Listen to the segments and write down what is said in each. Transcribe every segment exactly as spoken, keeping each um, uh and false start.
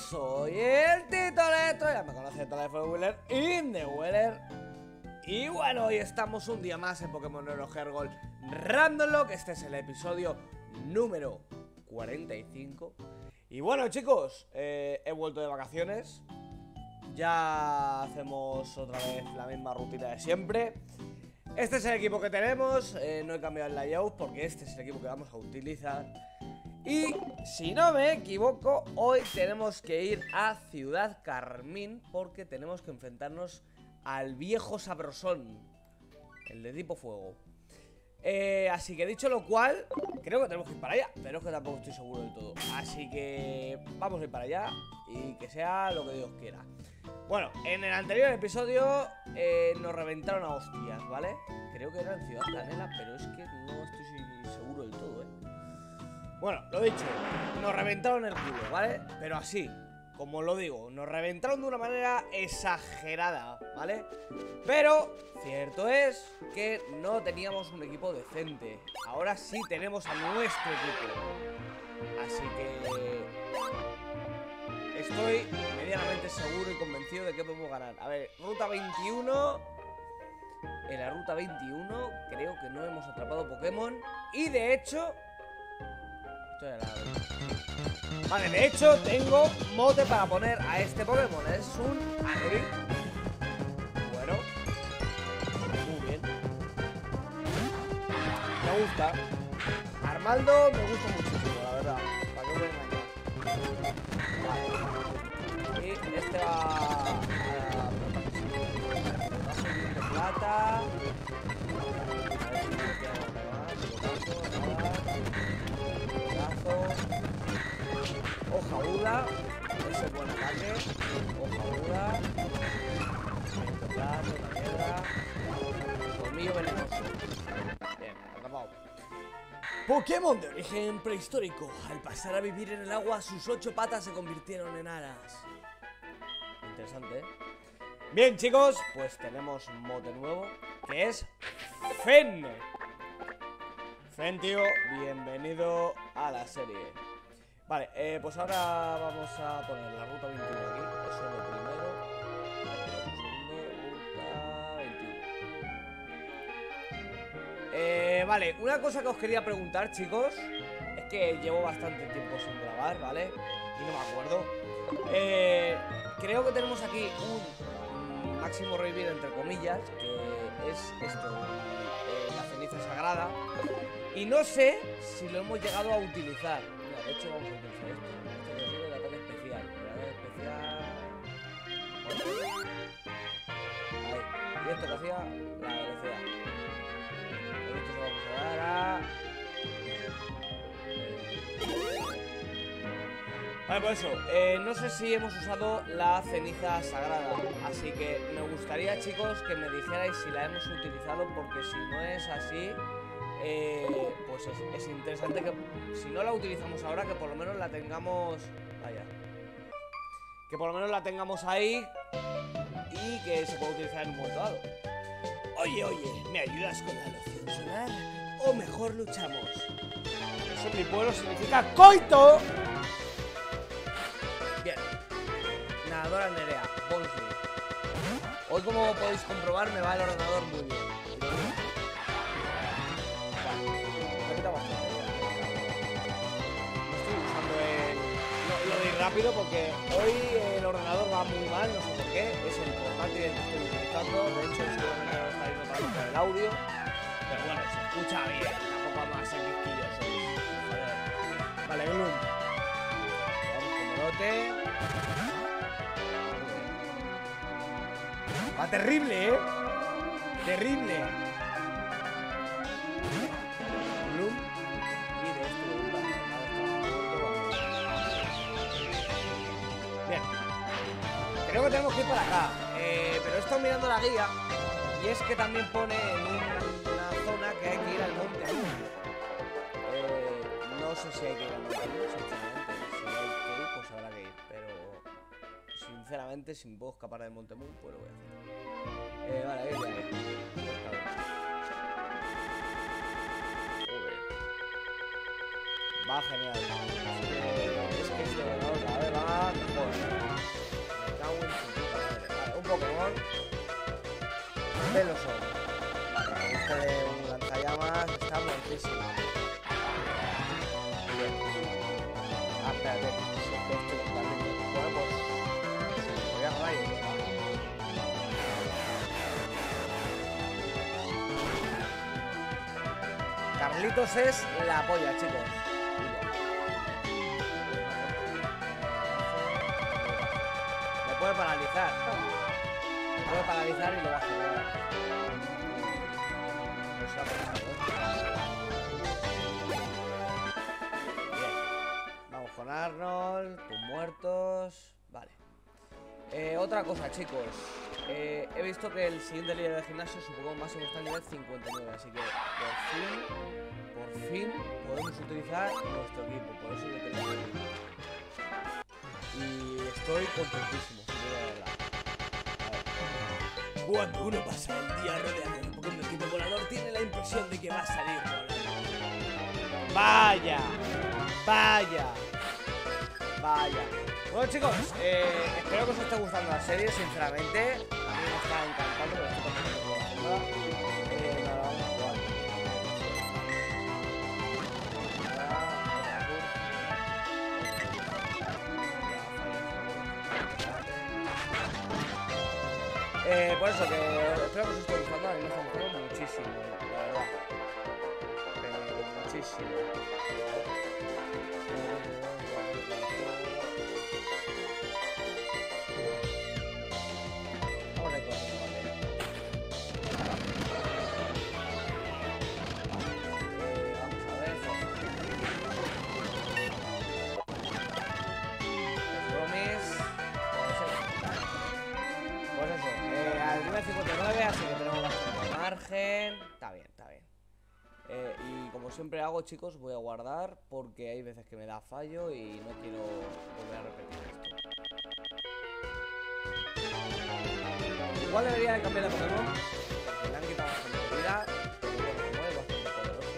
soy el Tito Electro, ya me conoce Teléfono Wheeler in the Weller. Y bueno, hoy estamos un día más en Pokémon Oro Hergold Random Lock. Este es el episodio número cuarenta y cinco. Y bueno, chicos, eh, he vuelto de vacaciones. Ya hacemos otra vez la misma rutina de siempre. Este es el equipo que tenemos, eh, no he cambiado el layout porque este es el equipo que vamos a utilizar. Y si no me equivoco, hoy tenemos que ir a Ciudad Carmín porque tenemos que enfrentarnos al viejo sabrosón, el de tipo fuego. eh, Así que dicho lo cual, creo que tenemos que ir para allá, pero es que tampoco estoy seguro del todo. Así que vamos a ir para allá y que sea lo que Dios quiera. Bueno, en el anterior episodio eh, nos reventaron a hostias, ¿vale? Creo que era en Ciudad Canela, pero es que no estoy seguro del todo, ¿eh? Bueno, lo dicho, nos reventaron el culo, ¿vale? Pero así, como lo digo, nos reventaron de una manera exagerada, ¿vale? Pero cierto es que no teníamos un equipo decente. Ahora sí tenemos a nuestro equipo. Así que estoy medianamente seguro y convencido de que podemos ganar. A ver, ruta veintiuno. En la ruta veintiuno creo que no hemos atrapado Pokémon. Y de hecho... Esto era la... Vale, de hecho tengo mote para poner a este Pokémon. Es un Agri. Bueno, muy bien. Me gusta. Armaldo me gusta muchísimo, la verdad. Para que no me engañe. Vale. Y este va a... de plata. Hoja aguda, ese es buen ataque. Hoja aguda, plato, una piedra, colmillo venenoso. Bien, atrapado. Pokémon de origen prehistórico. Al pasar a vivir en el agua, sus ocho patas se convirtieron en alas. Interesante, ¿eh? Bien, chicos, pues tenemos un mote nuevo, que es Fen. Fen, tío, bienvenido a la serie. Vale, eh, pues ahora vamos a poner la ruta veintiuno aquí. Eso es lo primero. Un segundo, ruta veintiuno. Eh, vale, una cosa que os quería preguntar, chicos, es que llevo bastante tiempo sin grabar, ¿vale? Y no me acuerdo. Eh, creo que tenemos aquí un máximo revivir, entre comillas, que es esto, eh, la ceniza sagrada. Y no sé si lo hemos llegado a utilizar. De hecho, vamos a utilizar esto. Esto recibe el ataque especial. El ataque especial. Ahí. Y esto que hacía la velocidad. Con esto se vamos a dar a. Vale, por eso. Eh, no sé si hemos usado la ceniza sagrada. Así que me gustaría, chicos, que me dijerais si la hemos utilizado. Porque si no es así. Eh, pues es, es interesante que si no la utilizamos ahora, que por lo menos la tengamos. Vaya. Que por lo menos la tengamos ahí y que se pueda utilizar en un momento dado. Oye, oye, ¿me ayudas con la loción solar? O mejor luchamos. Eso en mi pueblo significa coito. Bien. Nadadora Nerea, Bonsley. Hoy, como podéis comprobar, me va el ordenador muy bien. Rápido porque hoy el ordenador va muy mal, no sé por qué, es el portátil que estoy utilizando, de hecho seguramente no está yendo para buscar el audio, pero bueno, se escucha bien, tampoco vamos a ser quisquillosos. Vale, Gloom. Vamos con Morote. Va terrible, eh. Terrible. Gloom. Y de este de Gloom. Bien, creo que tenemos que ir para acá, eh, pero he estado mirando la guía y es que también pone en un, una zona que hay que ir al Monte Moon. Eh, no sé si hay que ir al Monte Moon, sinceramente. Si hay que ir, pues habrá que ir, pero sinceramente, si me puedo escapar del Monte Moon, pues lo voy a hacer. Eh, vale, ahí ya hay. Va genial. Eh, es que este ordenador cada vez va mejor. Me cago en su puta madre. Vale, un Pokémon. Veloson. Vale, este de un lanzallamas está muertísimo. Bien. Ah, espérate. Siempre estoy totalmente. Bueno, pues. Voy a rayo. Carlitos es la polla, chicos. Me puede paralizar. Me puede paralizar y lo va a hacer. No se ha pasado, ¿eh? Bien. Vamos con Arnold. Tus muertos. Vale. Eh, otra cosa, chicos. Eh, he visto que el siguiente líder de gimnasio, su Pokémon máximo está en nivel cincuenta y nueve, así que por fin, por fin podemos utilizar nuestro equipo, por eso lo tenemos aquí. Y estoy contentísimo, si te digo la verdad. A ver. Cuando uno pasa el día rodeado de un Pokémon de tipo volador, tiene la impresión de que va a salir volando. Vaya, vaya, vaya. Bueno, chicos, eh, espero que os esté gustando la serie, sinceramente. A mí me está encantando, pero estoy contento con la segunda. Eh, nada, vamos a jugar. Eh, por eso que espero que os esté gustando, a mí me está gustando muchísimo, la verdad. Pero muchísimo. cincuenta y nueve, así que tenemos bastante margen. Está bien, está bien. Eh, y como siempre hago, chicos, voy a guardar porque hay veces que me da fallo y no quiero volver a repetir esto. Igual debería de cambiar de Pokémon porque le han quitado bastante vida, pero bueno, como es bastante poderoso.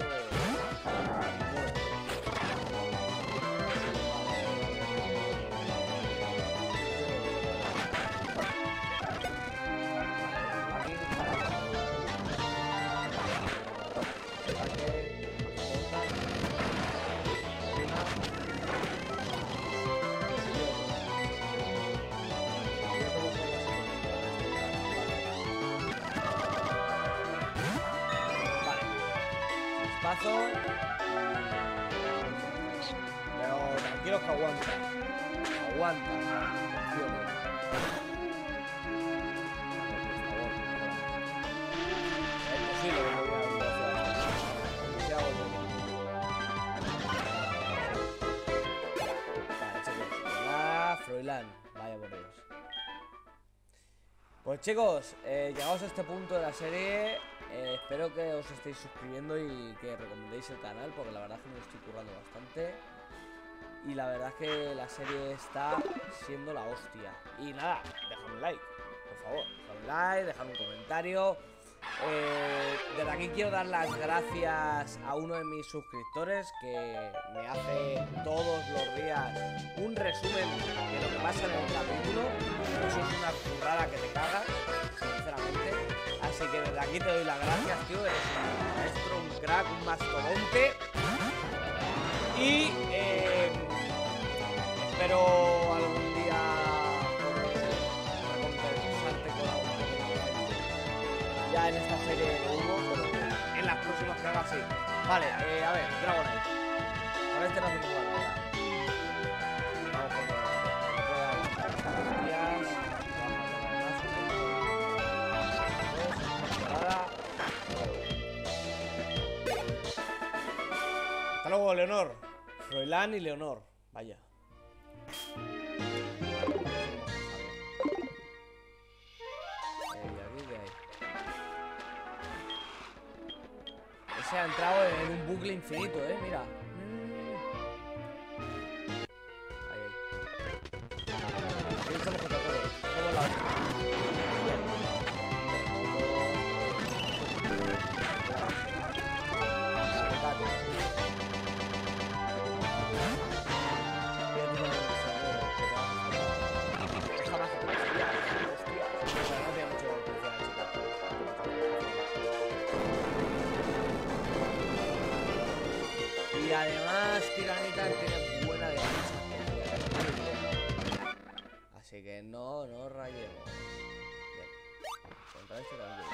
Pero tranquilos que aguanta. Aguanta. Confío en él. Es posible que no vea un boss. Ya volvemos. Vale, chicos. Hola, Froilán. Vaya por Dios. Pues chicos, eh, llegados a este punto de la serie. Eh, espero que os estéis suscribiendo y que recomendéis el canal, porque la verdad es que me lo estoy currando bastante. Y la verdad es que la serie está siendo la hostia. Y nada, dejad un like, por favor. Dejad un like, dejad un comentario. Eh, desde aquí quiero dar las gracias a uno de mis suscriptores que me hace todos los días un resumen de lo que pasa en el capítulo. Eso es una currada que te cagas, sinceramente. Así que desde aquí te doy las gracias, tío. Eres un maestro, un crack, un mastodonte. Y eh, espero algún día poder recompensarte con algún poco. Ya en esta serie no hubo, pero en las próximas que haga sí. Vale, eh, a ver, Dragonite. Con este no hacemos nada. Vamos con el hasta luego, Leonor. Froilán y Leonor. Vaya. Ese ha entrado en un bucle infinito, eh. Mira. Ahí, ahí. Aquí estamos contra todos. Somos la otra. Tiranitar tiene buena defensa. Así que no, no rayemos. Bien. Contra este también.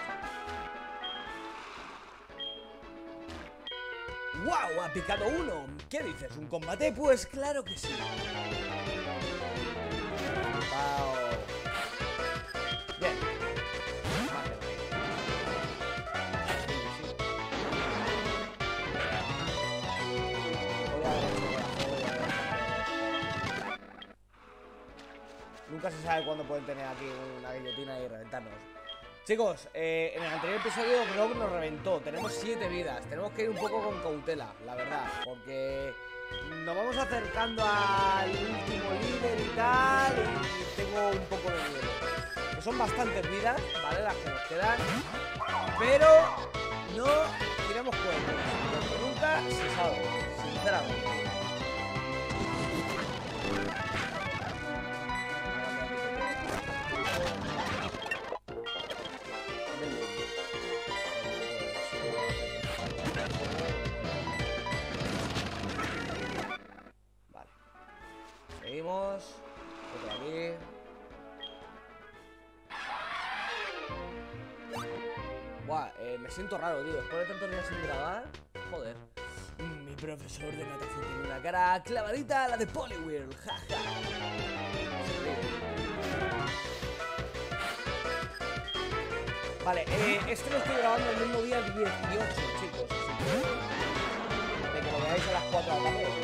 ¡Wow! Ha picado uno. ¿Qué dices? ¿Un combate? Pues claro que sí. Wow. Bien. Nunca se sabe cuándo pueden tener aquí una guillotina y reventarnos. Chicos, eh, en el anterior episodio Grog nos reventó. Tenemos siete vidas. Tenemos que ir un poco con cautela, la verdad. Porque nos vamos acercando al último líder y tal. Y tengo un poco de miedo. Que son bastantes vidas, ¿vale? Las que nos quedan. Pero no tiramos cuernos. Porque nunca se sabe, sinceramente. Seguimos. Otro aquí. Buah, eh, me siento raro, tío. Después de tantos días sin grabar. Joder. Mi profesor de natación tiene una cara clavadita a la de Poliwhirl. Jaja. Vale, eh, este lo estoy grabando el mismo día dieciocho, chicos. Así que, de que lo veáis a las cuatro de la tarde.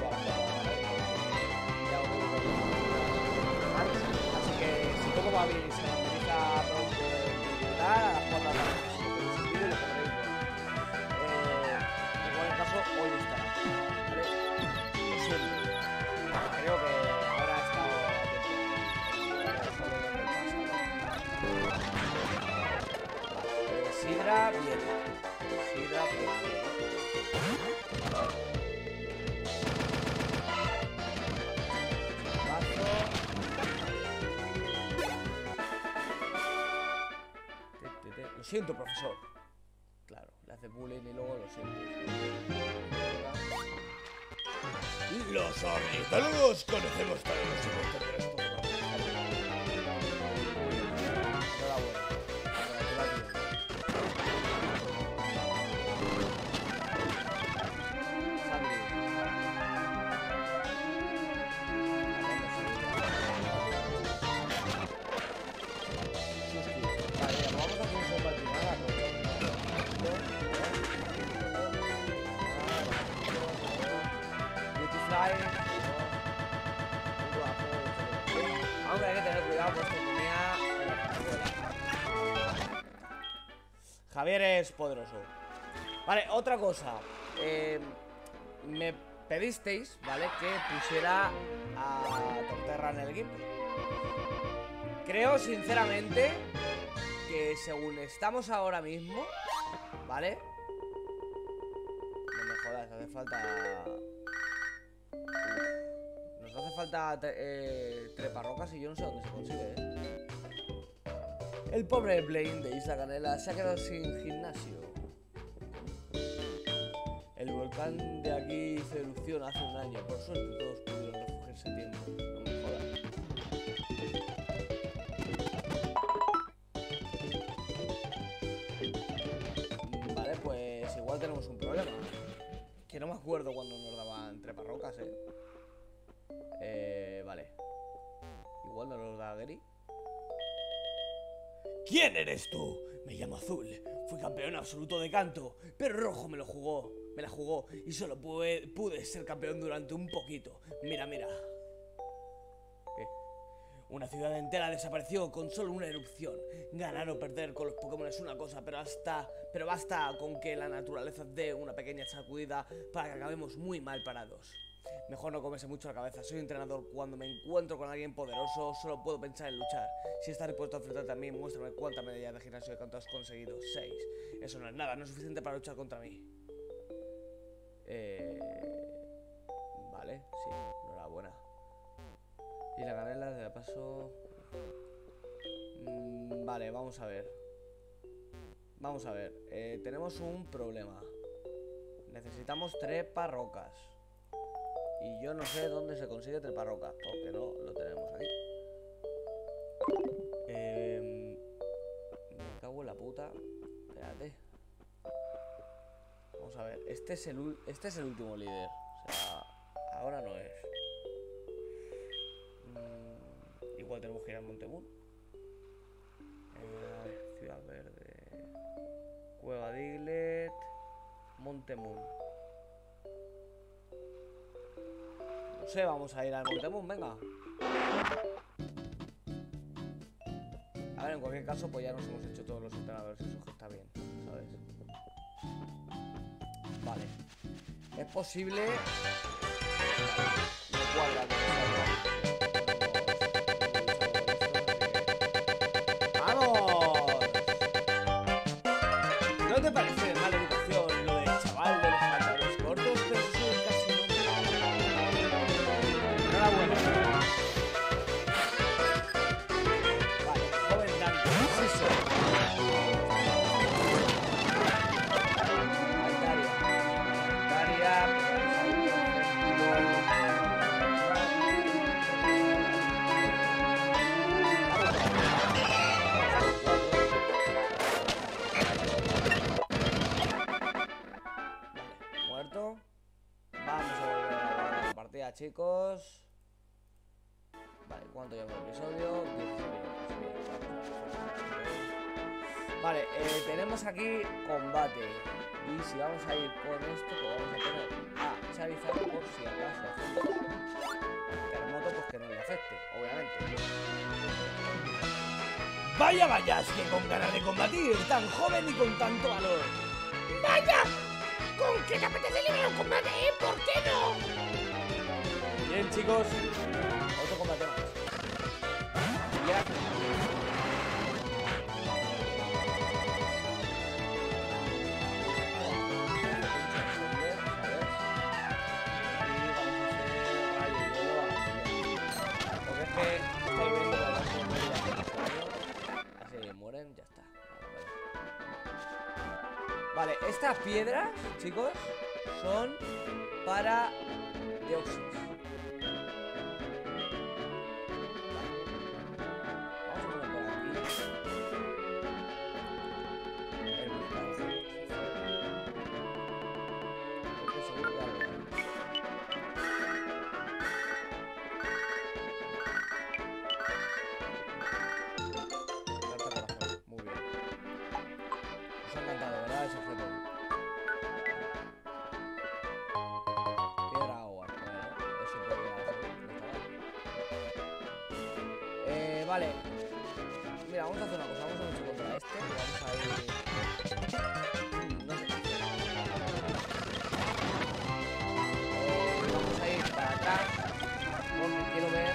Así que si todo va bien y se normaliza pronto el tal, a las cuatro de la tarde. Si tenéis el vídeo, lo podréis ver. Eh, en cualquier caso, hoy estará. ¿Vale? Lo siento. Creo que ahora ha estado atento. Sidra, bien. Sidra, bien. Lo siento, profesor. Claro, le hace bullying y luego lo siento. Los ornitólogos conocemos todos los secretos de estos programas. Aunque hay que tener cuidado porque tenía... Javier es poderoso. Vale, otra cosa. eh, Me pedisteis, ¿vale? Que pusiera a Torterra en el gameplay. Creo sinceramente que según estamos ahora mismo, ¿vale? No me jodas, hace falta... Nos hace falta eh, treparrocas y yo no sé dónde se consigue, ¿eh? El pobre Blaine de Isla Canela se ha quedado sin gimnasio. El volcán de aquí hizo erupción hace un año. Por suerte todos pudieron refugiarse a tiempo. No me jodas. Vale, pues igual tenemos un problema. Que no me acuerdo cuando nos daban treparrocas, ¿eh? Eh, vale. Igual no nos da Gary. ¿Quién eres tú? Me llamo Azul. Fui campeón absoluto de canto, pero Rojo me lo jugó. Me la jugó y solo pude, pude ser campeón durante un poquito. Mira, mira. ¿Qué? Una ciudad entera desapareció con solo una erupción. Ganar o perder con los Pokémon es una cosa, pero hasta, pero basta con que la naturaleza dé una pequeña sacudida para que acabemos muy mal parados. Mejor no comerse mucho la cabeza. Soy entrenador. Cuando me encuentro con alguien poderoso, solo puedo pensar en luchar. Si estás dispuesto a enfrentarte a mí, muéstrame cuántas medallas de gimnasio de canto has conseguido. Seis. Eso no es nada, no es suficiente para luchar contra mí. Eh... Vale, sí, enhorabuena. Y la canela de paso... Mm, vale, vamos a ver. Vamos a ver. Eh, tenemos un problema. Necesitamos treparrocas. Y yo no sé dónde se consigue treparroca, porque no lo tenemos aquí. Eh, me cago en la puta. Espérate. Vamos a ver. Este es el, este es el último líder. O sea, ahora no es. Mm, igual tenemos que ir al Montemún. Eh, Ciudad Verde. Cueva Diglett. Montemún. No sé, vamos a ir al Montemún, venga. A ver, en cualquier caso, pues ya nos hemos hecho todos los entrenadores, eso que está bien, ¿sabes? Vale. Es posible... No cuadra con esa... ¡Vamos! ¿No te parece mala educación lo del chaval de los pantalones cortos? Pero soy casi un... Enhorabuena. Vale, joven Dante, sí soy. Altaria. Altaria, muerto. Vamos a volver a guardar la partida, chicos. Vale, ¿cuánto lleva el episodio? dieciséis minutos. Vale, eh, tenemos aquí combate. Y si vamos a ir con esto, pues vamos a poner a Charizard por si acaso hacemos terremoto, pues que no le afecte, obviamente. Vaya, vaya, es que con ganas de combatir, tan joven y con tanto valor. ¡Vaya! ¿Con qué te apetece liberar un combate, eh? ¿Por qué no? Bien, chicos, otro combate más. Ya. Ya está. Vale, estas piedras, chicos, son para Deoxys. Vamos a poner por aquí el buscador. Porque seguro que algo hay. Vale, mira, vamos a hacer una cosa, vamos a luchar contra este y vamos a ir... No sé qué hacer. Eh, vamos a ir para atrás porque quiero ver...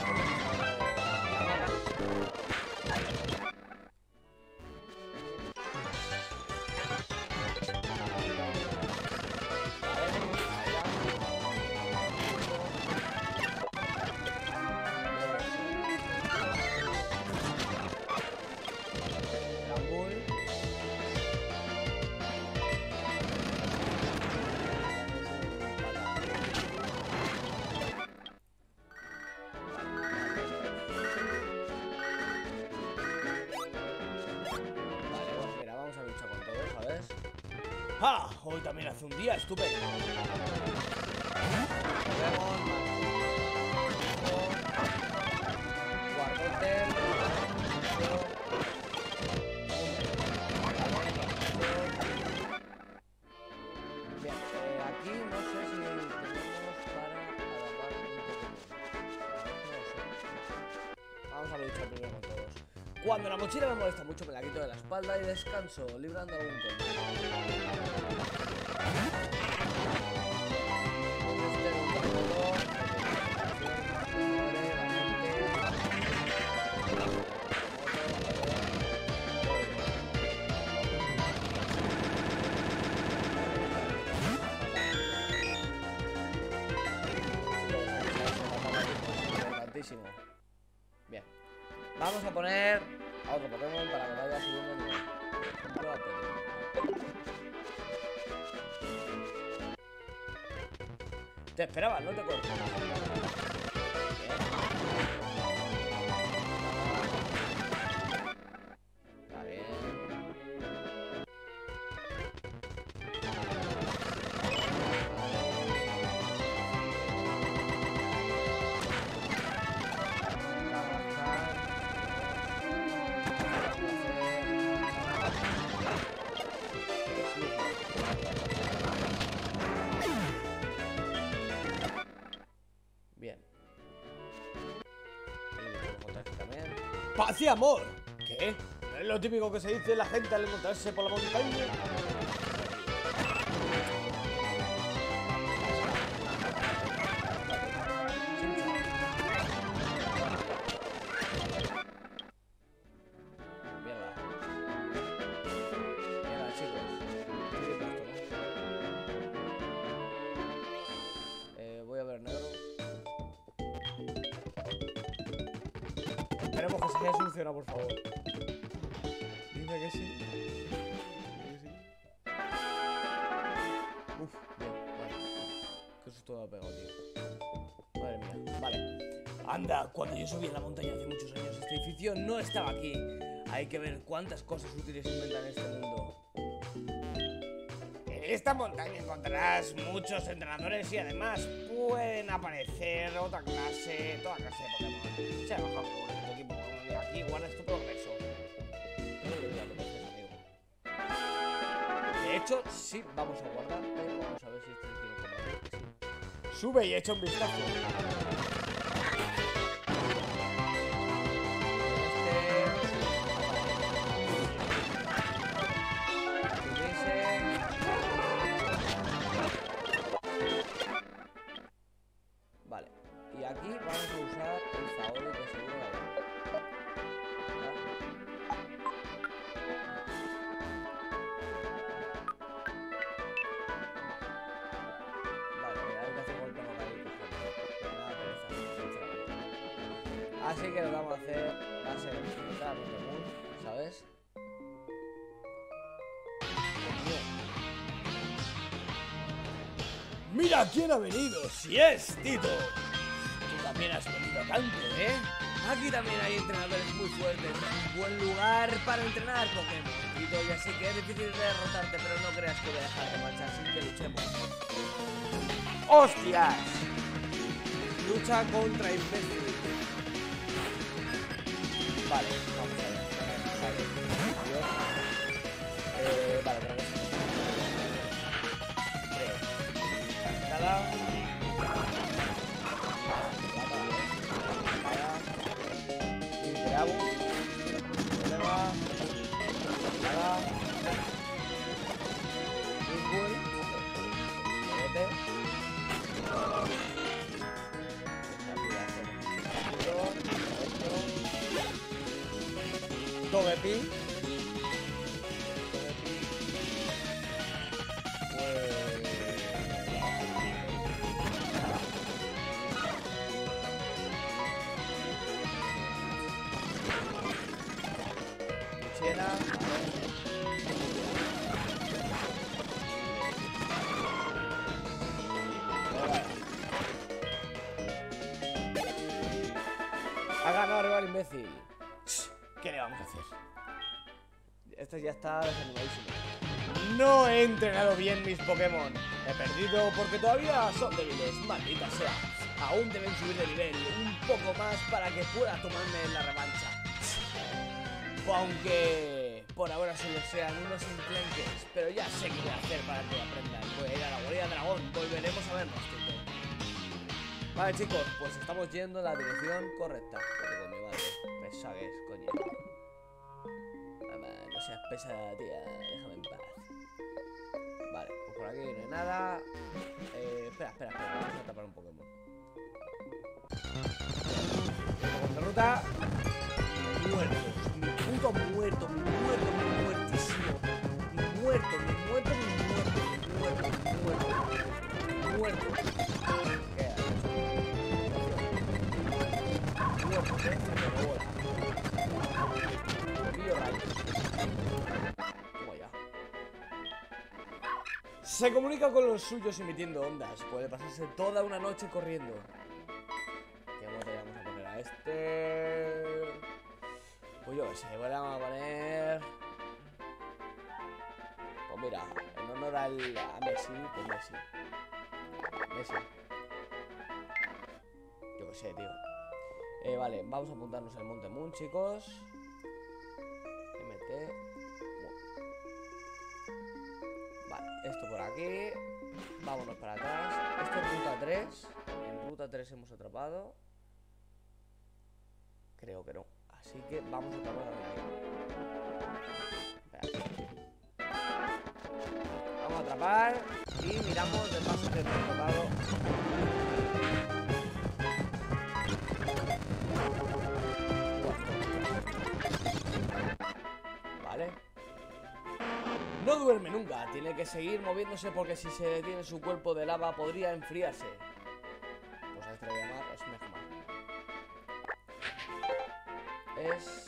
¡Ah! Hoy también hace un día estupendo. Bien, eh, aquí no sé si tenemos para agarrar un poco. Vamos a luchar primero con todos. Cuando la mochila me molesta mucho, me la quito de la espalda y descanso, librando algún combate. Bien, vamos a poner a otro Pokémon para que vaya subiendo el nivel. Por ejemplo, a Pedro. Te esperaba, no te corto. Está bien. Bien. Paz y amor. ¿Qué? ¿No es lo típico que se dice la gente al encontrarse por la montaña? Mierda. Mierda, chicos. Eh, voy a ver negro. Esperemos que se haya solucionado, por favor. Dime que sí. Dime que sí. Uf, bien, vale. Qué susto me ha pegado, tío. Madre mía, vale. Anda, cuando yo subí a la montaña hace muchos años, este edificio no estaba aquí. Hay que ver cuántas cosas útiles inventan en este mundo. En esta montaña encontrarás muchos entrenadores y además pueden aparecer otra clase, toda clase de Pokémon. Se ha bajado tu equipo Pokémon aquí, guardas tu progreso. No debería proteger, amigo. De hecho, sí, vamos a guardar, pero vamos a ver si este tiene que sí. Sube y echa un vistazo. Vale, y aquí vamos a usar el Zaori que seguro la vemos. Vale, hay que hacer golpe no caer. Así que lo que vamos a hacer va a ser explotar los Pokémon, ¿sabes? ¡Mira quién ha venido! ¡Si es Tito! Tú también has venido a tanto, ¿eh? Aquí también hay entrenadores muy fuertes. Es un buen lugar para entrenar Pokémon. Tito, ya sé que es difícil derrotarte, pero no creas que voy a dejar de marchar sin que luchemos. ¡Hostias! Lucha contra imbécil. Vale, vamos a ver. Vale, adiós. Eh, vale, creo que sí. Nada. Y grabo. Problema. Nada. Igual. Vete. Togepi. Ha ganado arriba el imbécil. ¿Qué le vamos a hacer? Este ya está desanimadísimo. No he entrenado bien mis Pokémon. He perdido porque todavía son débiles. Maldita sea. Aún deben subir de nivel un poco más para que pueda tomarme la revancha. Aunque por ahora solo sean unos enclenques. Pero ya sé qué voy a hacer para que aprendan. Voy a ir a la guarida dragón. Volveremos a vernos, Tito. Vale, chicos, pues estamos yendo en la dirección correcta. Porque con mi madre. Pesa que es, coño. Mamá, no seas pesada, tía. Déjame en paz. Vale, pues por aquí no hay nada. Eh, espera, espera, espera. Vamos a tapar un Pokémon. Pokémon de ruta. Muertos. Mi puto muerto. Mi muerto, mi muertísimo. Mi muerto, mi muerto, mi muerto. Mi muerto, mi muerto. Mi muerto. ¿Qué haces? Muerto, ¿eh? Me bola. Tío, rayo. Toma ya. Se comunica con los suyos emitiendo ondas. Puede pasarse toda una noche corriendo. ¿Qué mote vamos a poner a este? Pues yo qué sé, pues le vamos a poner... Pues mira, en honor al, a Messi, pues Messi. Messi. Yo qué sé, tío. Eh, vale, vamos a apuntarnos al Monte Moon, chicos. M T. Vale, esto por aquí. Vámonos para atrás. Esto es ruta tres. En ruta tres hemos atrapado. Creo que no. Así que vamos a atrapar aquí. Vamos a atrapar. Y miramos de paso que hemos atrapado. Vale. No duerme nunca, tiene que seguir moviéndose porque si se detiene su cuerpo de lava podría enfriarse. Pues a este le voy a llamar Smegma. Es...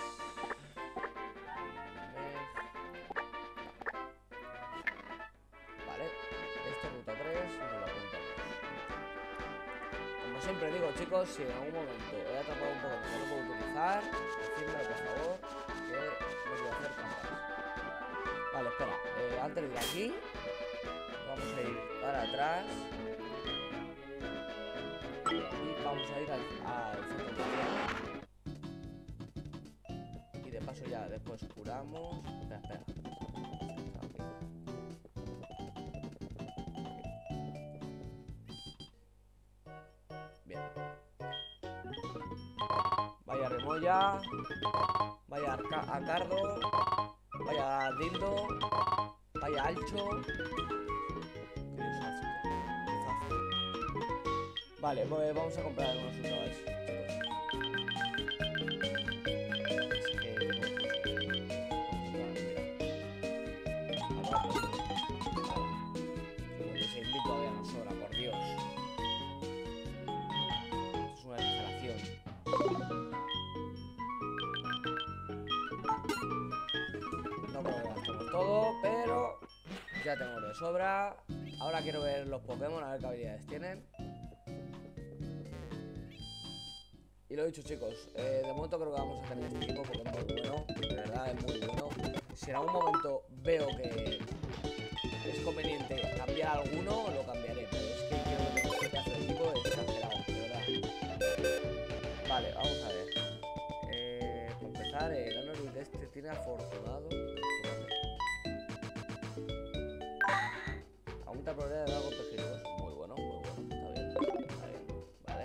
Vale, esta ruta tres nos la apuntamos. Como siempre digo, chicos, si en algún momento he atrapado un Pokémon que no puedo utilizar, decídmelo por favor, que no quiero hacer trampas. Vale, espera, eh, antes de ir aquí, vamos a ir para atrás y vamos a ir al, al centro comercial. Y de paso ya después curamos. Espera, espera. Bien. Vaya Remolla, vaya Arca Acardo, vaya Dildo, vaya Alcho. Vale, pues vamos a comprar unos resultados, chicos. cincuenta y seis mil todavía nos sobra, por Dios. Esto es una exageración. No creo que gastemos todo, pero ya tengo de sobra. Ahora quiero ver los Pokémon, a ver qué habilidades tienen. Y lo he dicho, chicos, eh, de momento creo que vamos a tener este equipo porque es muy bueno, de verdad es muy bueno. Si en algún momento veo que es conveniente cambiar alguno, lo cambiaré, pero es que creo que este pedazo de equipo es exagerado, de verdad. Vale, vamos a ver. Eh, para empezar, el Anorid de este tiene afortunado. Aumenta la probabilidad de dar golpes críticos. Muy bueno, muy bueno, está bien, está bien, vale.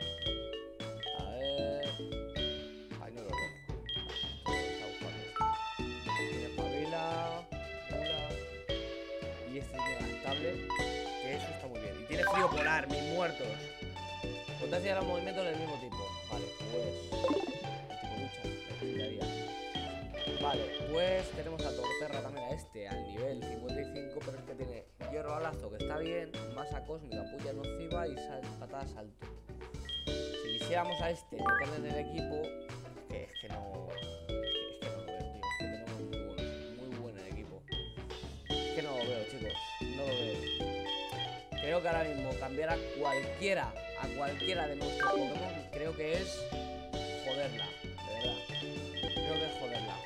Ay, no lo rojo. Está buscando. Tiene Pavila, Mula. Y este tiene adaptable. Que eso está muy bien. Y tiene frío polar, mis muertos. Potencia de los movimientos del mismo tipo. Vale, pues. Tipo lucha, necesitaría. Vale, pues tenemos a Torterra también a este al nivel cincuenta y cinco. Pero este tiene hierro a lazo, que está bien. Masa cósmica, puya nociva y sal, patada salto. Si quisiéramos a este meterle en el equipo, que es que no. Es que no lo veo, tío. Es que tenemos muy, buen, muy buen equipo. Es que no lo veo, chicos. No lo veo. Creo que ahora mismo cambiar a cualquiera, a cualquiera de nuestros Pokémon, creo que es joderla, de verdad. Creo que es joderla.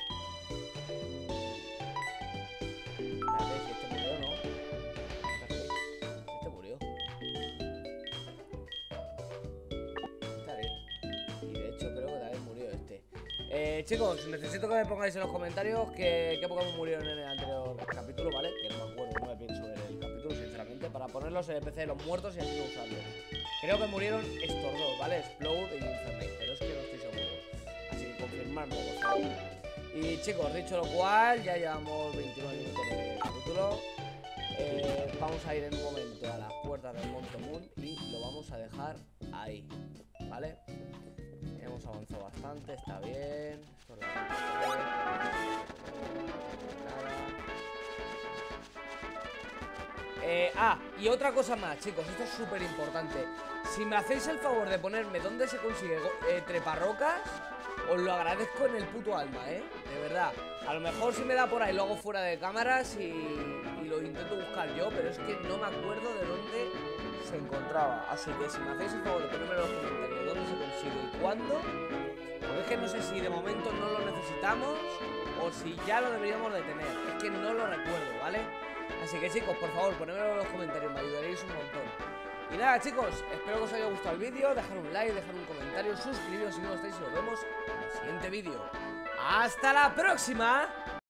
Espérate, si este murió, ¿no? Este murió. Eh, chicos, necesito que me pongáis en los comentarios que, qué Pokémon murieron en el anterior capítulo, ¿vale? Que no me acuerdo, no me pienso ver el capítulo, sinceramente, para ponerlos en el P C de los muertos y así no usarlos. Creo que murieron estos dos, ¿vale? Explode y Infernate, pero es que no estoy seguro. Así que confirmadme, por favor. Y chicos, dicho lo cual, ya llevamos veintinueve minutos de capítulo. Eh, vamos a ir en un momento a las puertas del Monte Moon y lo vamos a dejar ahí, ¿vale? Hemos avanzado bastante, está bien. Esto es eh, ah, y otra cosa más, chicos, esto es súper importante. Si me hacéis el favor de ponerme dónde se consigue eh, treparrocas, os lo agradezco en el puto alma, ¿eh? De verdad. A lo mejor si me da por ahí lo hago fuera de cámaras y, y lo intento buscar yo, pero es que no me acuerdo de dónde se encontraba. Así que si me hacéis el favor de ponerme en los comentarios dónde se consigue y cuándo, porque es que no sé si de momento no lo necesitamos o si ya lo deberíamos de tener. Es que no lo recuerdo, ¿vale? Así que chicos, por favor, ponedmelo en los comentarios, me ayudaréis un montón. Y nada chicos, espero que os haya gustado el vídeo, dejar un like, dejar un comentario, suscribiros si no lo estáis y nos vemos en el siguiente vídeo. ¡Hasta la próxima!